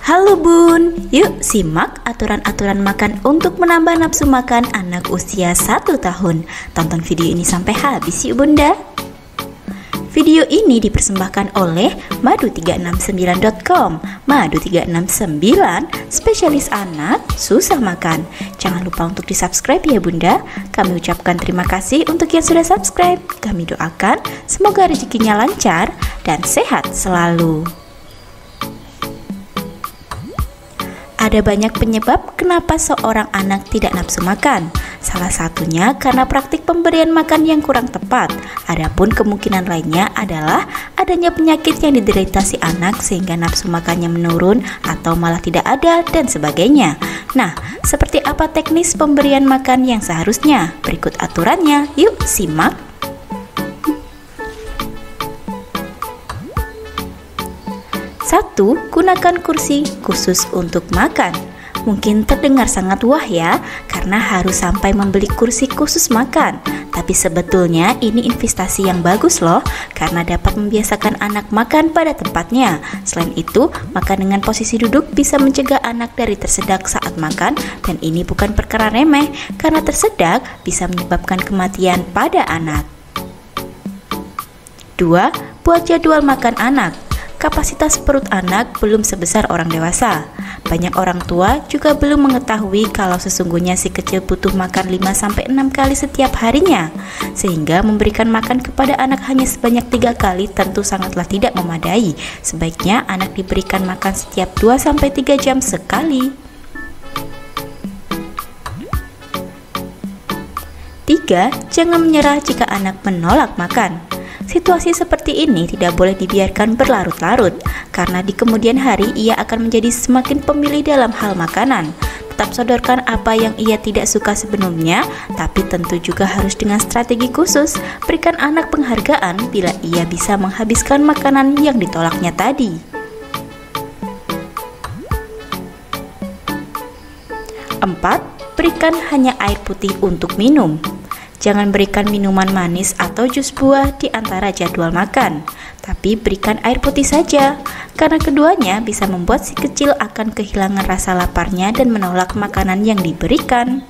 Halo Bun, yuk simak aturan-aturan makan untuk menambah nafsu makan anak usia 1 tahun. Tonton video ini sampai habis yuk Bunda. Video ini dipersembahkan oleh madu369.com. Madu369, spesialis anak susah makan. Jangan lupa untuk di-subscribe ya Bunda. Kami ucapkan terima kasih untuk yang sudah subscribe. Kami doakan semoga rezekinya lancar dan sehat selalu. Ada banyak penyebab kenapa seorang anak tidak nafsu makan. Salah satunya karena praktik pemberian makan yang kurang tepat. Adapun kemungkinan lainnya adalah adanya penyakit yang diderita si anak sehingga nafsu makannya menurun atau malah tidak ada dan sebagainya. Nah, seperti apa teknis pemberian makan yang seharusnya? Berikut aturannya, yuk simak. 1. Gunakan kursi khusus untuk makan. Mungkin terdengar sangat wah ya, karena harus sampai membeli kursi khusus makan. Tapi sebetulnya ini investasi yang bagus loh, karena dapat membiasakan anak makan pada tempatnya. Selain itu, makan dengan posisi duduk bisa mencegah anak dari tersedak saat makan, dan ini bukan perkara remeh, karena tersedak bisa menyebabkan kematian pada anak. 2. Buat jadwal makan anak. Kapasitas perut anak belum sebesar orang dewasa. Banyak orang tua juga belum mengetahui kalau sesungguhnya si kecil butuh makan 5-6 kali setiap harinya. Sehingga memberikan makan kepada anak hanya sebanyak 3 kali tentu sangatlah tidak memadai. Sebaiknya anak diberikan makan setiap 2-3 jam sekali. 3. Jangan menyerah jika anak menolak makan. Situasi seperti ini tidak boleh dibiarkan berlarut-larut, karena di kemudian hari ia akan menjadi semakin pemilih dalam hal makanan. Tetap sodorkan apa yang ia tidak suka sebelumnya, tapi tentu juga harus dengan strategi khusus. Berikan anak penghargaan bila ia bisa menghabiskan makanan yang ditolaknya tadi. 4. Berikan hanya air putih untuk minum. Jangan berikan minuman manis atau jus buah di antara jadwal makan, tapi berikan air putih saja, karena keduanya bisa membuat si kecil akan kehilangan rasa laparnya dan menolak makanan yang diberikan.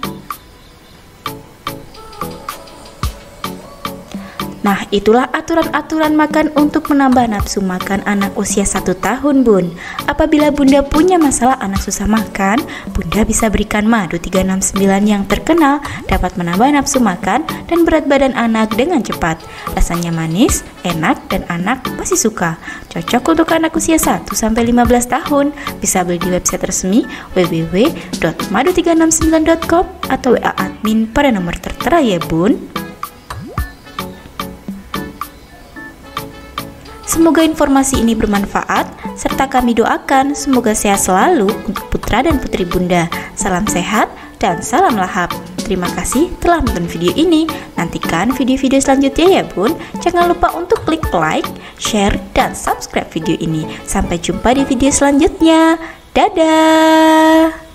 Nah, itulah aturan-aturan makan untuk menambah nafsu makan anak usia 1 tahun, Bun. Apabila Bunda punya masalah anak susah makan, Bunda bisa berikan madu 369 yang terkenal, dapat menambah nafsu makan dan berat badan anak dengan cepat. Rasanya manis, enak, dan anak pasti suka. Cocok untuk anak usia 1-15 tahun. Bisa beli di website resmi www.madu369.com atau WA admin pada nomor tertera ya, Bun. Semoga informasi ini bermanfaat, serta kami doakan semoga sehat selalu untuk putra dan putri Bunda. Salam sehat dan salam lahap. Terima kasih telah menonton video ini. Nantikan video-video selanjutnya ya Bun. Jangan lupa untuk klik like, share, dan subscribe video ini. Sampai jumpa di video selanjutnya. Dadah!